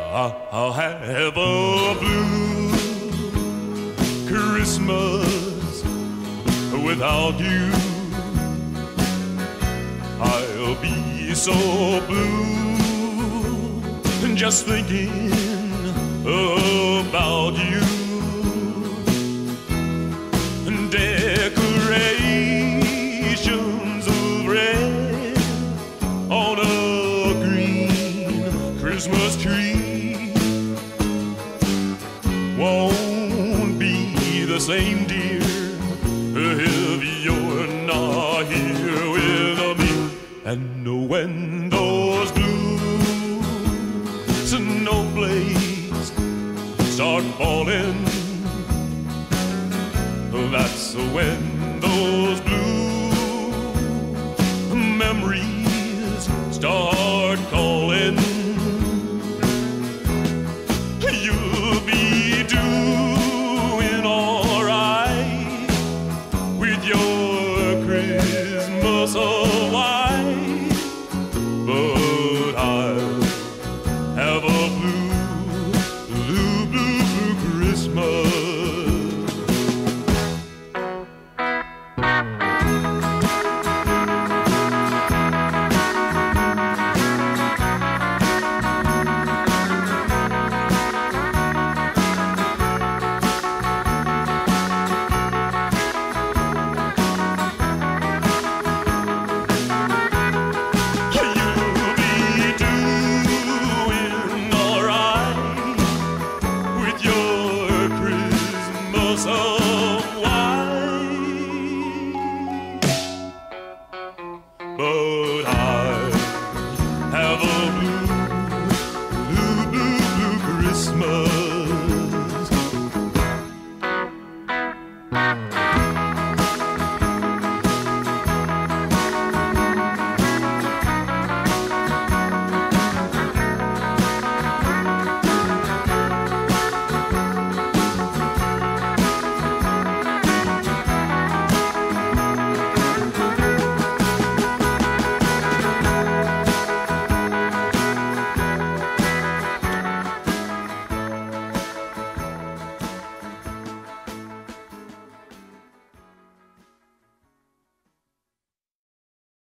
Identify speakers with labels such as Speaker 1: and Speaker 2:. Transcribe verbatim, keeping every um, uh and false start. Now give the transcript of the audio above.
Speaker 1: I'll have a blue Christmas without you. I'll be so blue just thinking about you. Decorations of red on a green Christmas tree won't be the same, dear, if you're not here with me. And when those blue snowflakes start falling, that's when those